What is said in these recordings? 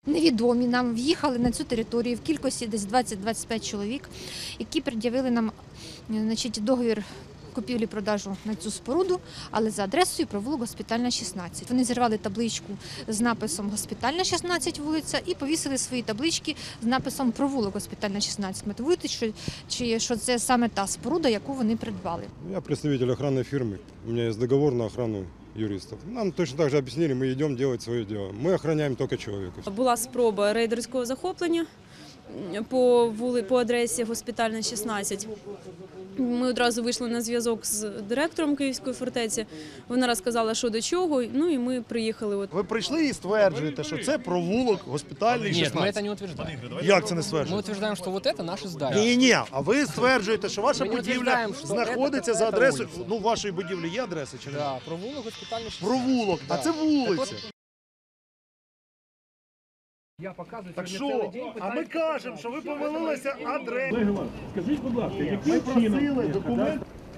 Невідомі нам в'їхали на цю територію в кількості десь 20-25 чоловік, які пред'явили нам договір купівлі-продажу на цю споруду, але за адресою провулок Госпітальна, 16. Вони зірвали табличку з написом Госпітальна, 16 вулиця і повісили свої таблички з написом Провулок Госпітальна, 16, мотивуючи, що це саме та споруда, яку вони придбали. Я представитель охранной фирмы, у меня есть договор на охрану юристов. Нам точно так же объяснили, мы идем делать свое дело. Мы охраняем только человека. Була спроба рейдерського захоплення по адресі Госпітальна, 16. Ми одразу вийшли на зв'язок з директором Київської фортеці. Вона розказала, що до чого, ну і ми приїхали. Ви прийшли і стверджуєте, що це провулок Госпітальний, 16? Нет, мы это не утверждаем. Як це не Мы стверджуєте? утверждаем, что вот это наше здание. Ні, а ви стверджуєте, що ваша Ми не будівля утверждаємо, що знаходиться це за адресою, вулиця. ну, вашої будівлі є адреса чи немає? Да, провулок Госпитальный 16. Провулок, а Да. це вулиця. Так Я показую. Так що? А ми кажемо, що ви помилилися адресою. Скажіть, будь ласка, Ми яким просили чином? документ.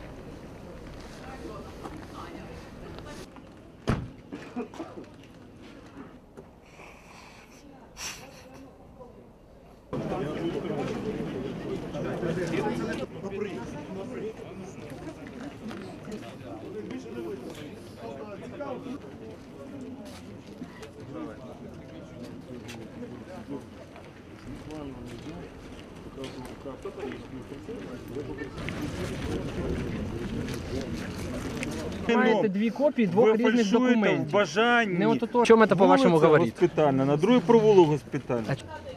Маєте дві копії двох різних в документів. бажанні. Не от то, чому це, по-вашому, Вулиця говорить? Госпітальна, на другий провулок Госпітальна.